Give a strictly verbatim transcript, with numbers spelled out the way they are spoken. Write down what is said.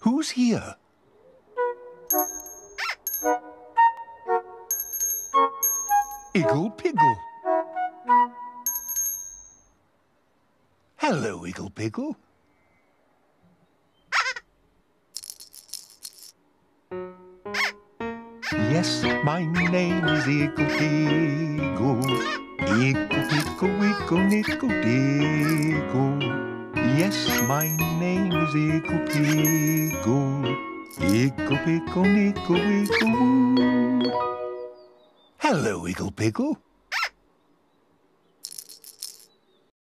Who's here? Iggle Piggle. Hello, Iggle Piggle. Yes, my name is Iggle Piggle. Iggle Piggle, wiggle, nickle, diggle. Yes, my name is Iggle Piggle. Iggle Piggle, nickle, wiggle, woo. Hello, Iggle Piggle.